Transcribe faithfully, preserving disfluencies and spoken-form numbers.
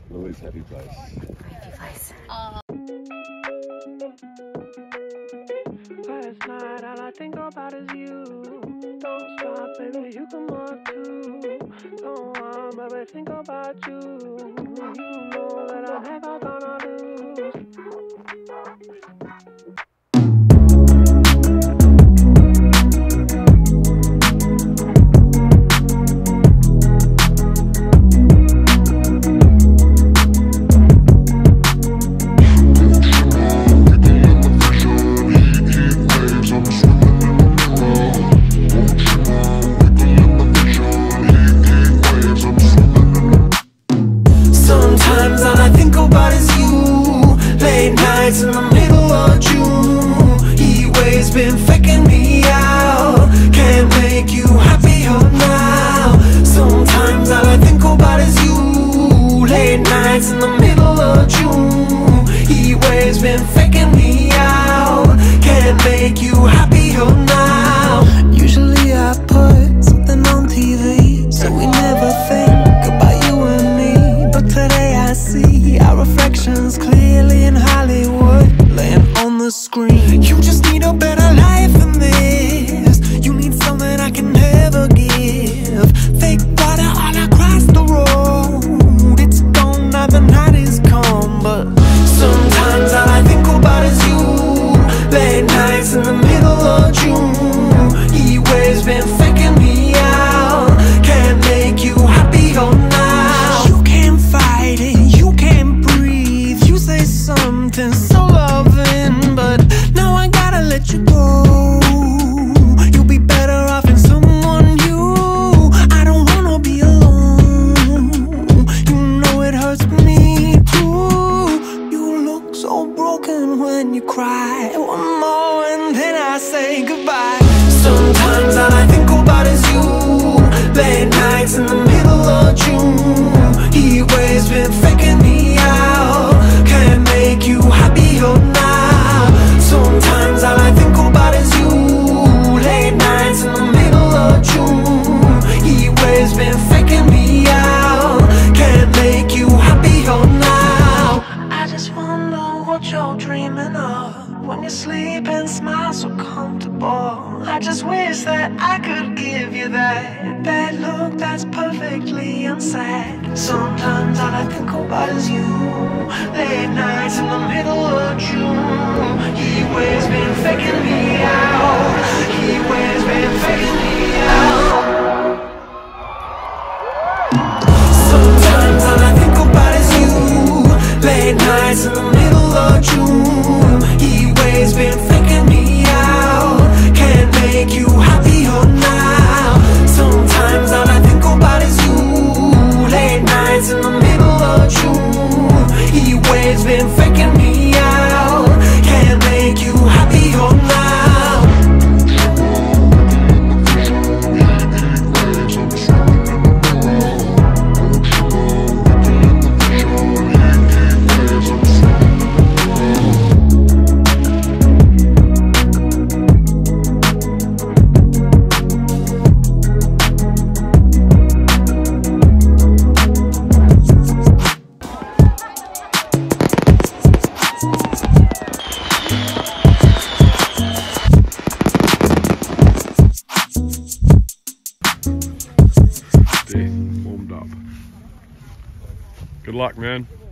Louis' happy place. Happy place. Uh, Last night all I think about is you. Don't stop, baby, you come on too. Don't want, baby, think about you. You know that I'm never gonna lose. Sometimes all I think about is you. Late nights in the middle of June. Heat waves been faking me out. Can't make you happier now. Sometimes all I think about is you. Late nights in the middle of June. Heat waves been faking me out. Can't make you happier now. Usually I put something on T V, so we never think about you and me. But today I see our reflections clearly in Hollywood, laying on the screen. You just need a better life than this. You need something I can never give. Fake water all across the road. It's gone now, the night is come. But sometimes all I think about is you. Late nights in the middle of June. Heat waves been faking me out. Can't make you happier now. You can't fight it, you can't breathe. You say something so loving, but now I gotta let you go. You'll be better off in someone new. I don't wanna be alone. You know it hurts me too. You look so broken when you cry. One more and then I say goodbye. Sometimes all I think about is you. Late nights in the middle of June. Heat waves been faking me out. Can't make you happier now. Sometimes all I think about is you. Late nights in the middle of June. Heat waves been faking me out. Can't make you happier now. I just wonder what you're dreaming of when you sleep and smile so comfortable. I just wish that I could give you that that look that's perfectly unsaid. Sometimes all I think about is you. Late nights in the middle of June. Heat waves been faking me out. Heat waves been faking me out. Sometimes all I think about is you. Late nights in the middle of June. Heat waves been faking me out. Can't make you happier now. Sometimes all I think about is you. Late nights in the middle of June. Heat waves been faking me out. Can't make you happier now. Warmed up. Good luck, man.